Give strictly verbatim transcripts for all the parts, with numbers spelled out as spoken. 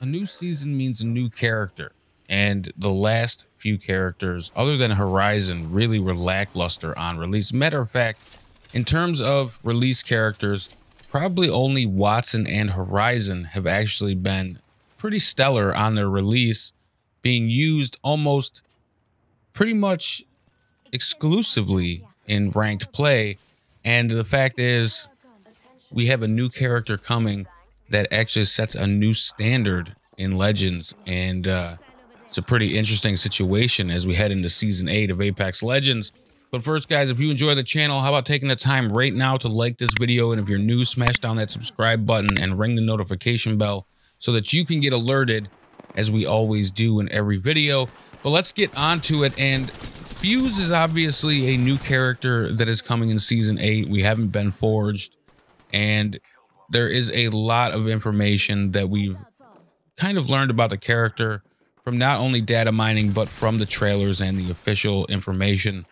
A new season means a new character, and the last few characters, other than Horizon, really were lackluster on release. Matter of fact, in terms of release characters, probably only Watson and Horizon have actually been pretty stellar on their release, being used almost pretty much exclusively in ranked play. And the fact is, we have a new character coming that actually sets a new standard in Legends, and uh, it's a pretty interesting situation as we head into season eight of Apex Legends. But first, guys, if you enjoy the channel, how about taking the time right now to like this video, and if you're new, smash down that subscribe button and ring the notification bell so that you can get alerted, as we always do in every video. But let's get on to it. And Fuse is obviously a new character that is coming in season eight. We haven't been forged, and there is a lot of information that we've kind of learned about the character from not only data mining, but from the trailers and the official information.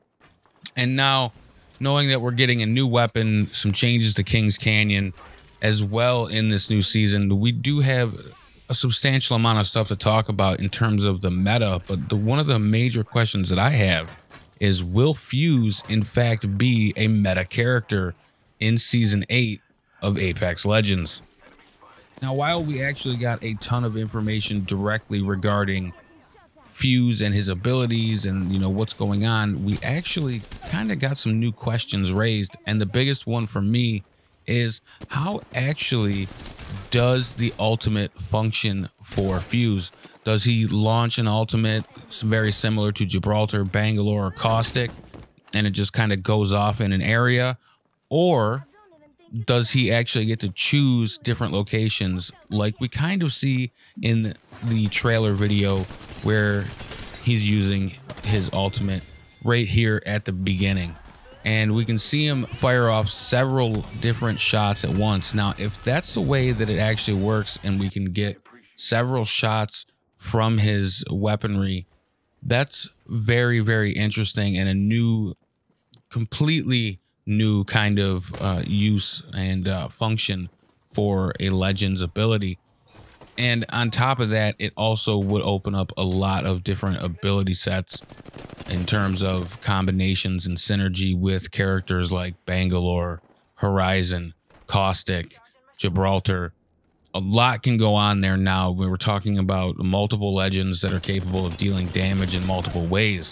And now, knowing that we're getting a new weapon, some changes to Kings Canyon as well in this new season, we do have a substantial amount of stuff to talk about in terms of the meta. But the, one of the major questions that I have is, will Fuse in fact be a meta character in season eight of Apex Legends? Now, while we actually got a ton of information directly regarding Fuse and his abilities and, you know, what's going on, we actually kind of got some new questions raised. And the biggest one for me is, how actually does the ultimate function for Fuse? Does he launch an ultimate very similar to Gibraltar, Bangalore, or Caustic, and it just kind of goes off in an area? Or does he actually get to choose different locations, like we kind of see in the trailer video where he's using his ultimate right here at the beginning? And we can see him fire off several different shots at once. Now, if that's the way that it actually works, and we can get several shots from his weaponry, that's very, very interesting, and a new, completely new kind of uh, use and uh, function for a Legends ability. And on top of that, it also would open up a lot of different ability sets in terms of combinations and synergy with characters like Bangalore, Horizon, Caustic, Gibraltar. A lot can go on there now. We were talking about multiple Legends that are capable of dealing damage in multiple ways.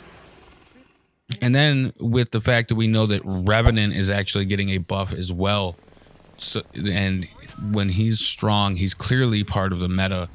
And then with the fact that we know that Revenant is actually getting a buff as well. So, and when he's strong, he's clearly part of the meta.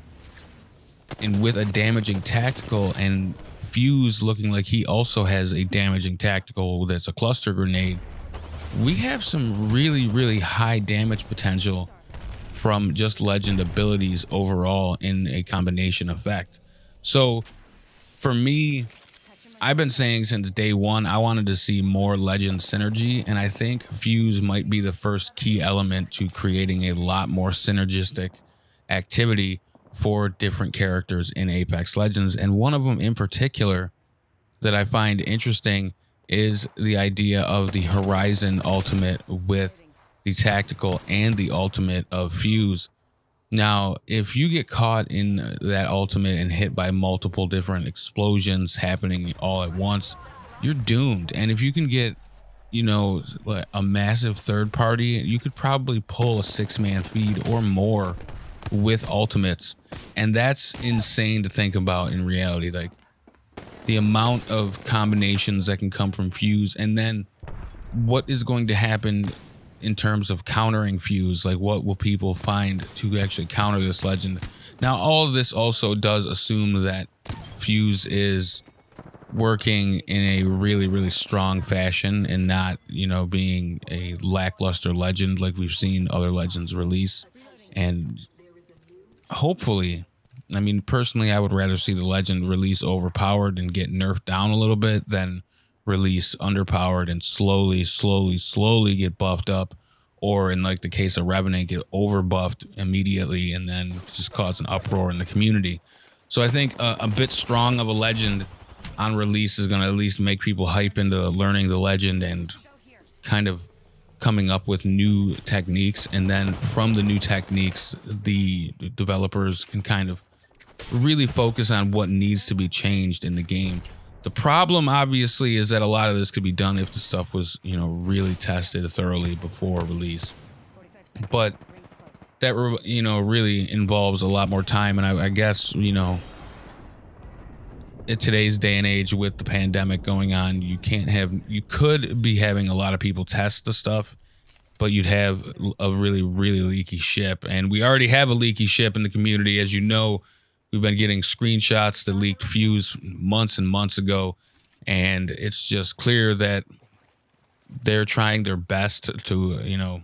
And with a damaging tactical, and Fuse looking like he also has a damaging tactical that's a cluster grenade, we have some really, really high damage potential from just Legend abilities overall in a combination effect. So for me, I've been saying since day one, I wanted to see more Legend synergy, and I think Fuse might be the first key element to creating a lot more synergistic activity for different characters in Apex Legends. And one of them in particular that I find interesting is the idea of the Horizon ultimate with the tactical and the ultimate of Fuse. Now, if you get caught in that ultimate and hit by multiple different explosions happening all at once, you're doomed. And if you can get, you know, a massive third party, you could probably pull a six-man feed or more with ultimates. And that's insane to think about in reality. Like, the amount of combinations that can come from Fuse, and then what is going to happen in terms of countering Fuse. Like, what will people find to actually counter this Legend? Now, all of this also does assume that Fuse is working in a really, really strong fashion and not, you know, being a lackluster Legend like we've seen other Legends release. And hopefully, I mean, personally, I would rather see the Legend release overpowered and get nerfed down a little bit than release underpowered and slowly, slowly, slowly get buffed up, or in like the case of Revenant, get over buffed immediately and then just cause an uproar in the community. So I think a, a bit strong of a Legend on release is going to at least make people hype into learning the Legend and kind of coming up with new techniques, and then from the new techniques, the developers can kind of really focus on what needs to be changed in the game. The problem, obviously, is that a lot of this could be done if the stuff was, you know, really tested thoroughly before release. But that, you know, really involves a lot more time. And I, I guess, you know, in today's day and age with the pandemic going on, you can't have, you could be having a lot of people test the stuff, but you'd have a really, really leaky ship. And we already have a leaky ship in the community. As you know, we've been getting screenshots that leaked Fuse months and months ago, and it's just clear that they're trying their best to, you know,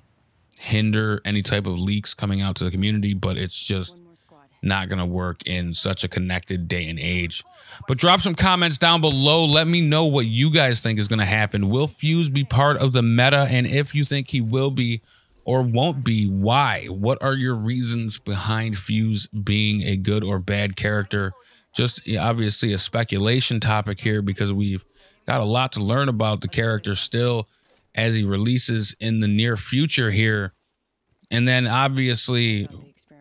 hinder any type of leaks coming out to the community, but it's just not going to work in such a connected day and age. But drop some comments down below. Let me know what you guys think is going to happen. Will Fuse be part of the meta? And if you think he will be or won't be, why? What are your reasons behind Fuse being a good or bad character? Just obviously a speculation topic here, because we've got a lot to learn about the character still as he releases in the near future here. And then obviously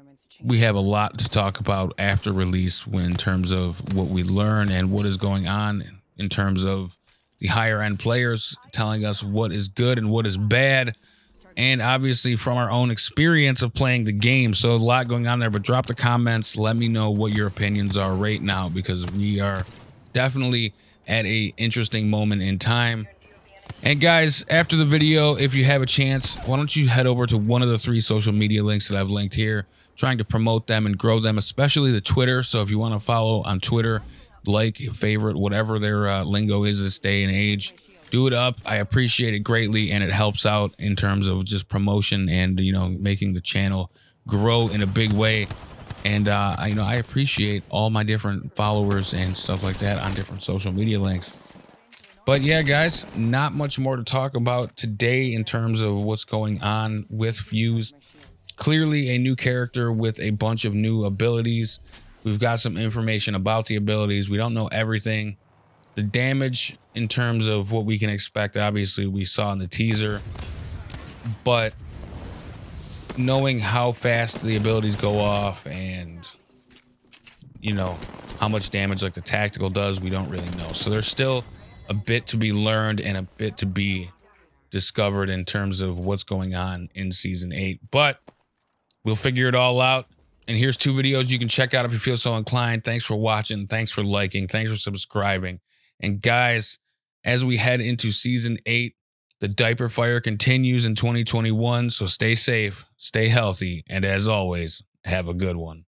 we have a lot to talk about after release in terms of what we learn and what is going on in terms of the higher end players telling us what is good and what is bad. And obviously from our own experience of playing the game. So a lot going on there, but drop the comments. Let me know what your opinions are right now, because we are definitely at a interesting moment in time. And guys, after the video, if you have a chance, why don't you head over to one of the three social media links that I've linked here, trying to promote them and grow them, especially the Twitter. So if you want to follow on Twitter, like, favorite, whatever their uh, lingo is this day and age, do it up. I appreciate it greatly, and it helps out in terms of just promotion and, you know, making the channel grow in a big way. And uh, I, you know, I appreciate all my different followers and stuff like that on different social media links. But yeah, guys, not much more to talk about today in terms of what's going on with Fuse. Clearly a new character with a bunch of new abilities. We've got some information about the abilities. We don't know everything. The damage in terms of what we can expect, obviously we saw in the teaser, but knowing how fast the abilities go off and, you know, how much damage like the tactical does, we don't really know. So there's still a bit to be learned and a bit to be discovered in terms of what's going on in season eight, but we'll figure it all out. And here's two videos you can check out if you feel so inclined. Thanks for watching. Thanks for liking. Thanks for subscribing. And guys, as we head into season eight, the diaper fire continues in twenty twenty-one. So stay safe, stay healthy, and as always, have a good one.